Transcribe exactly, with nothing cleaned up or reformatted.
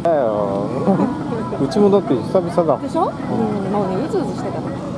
だようちもだって久々だでしょ、うん、もうねうずうずしてたの。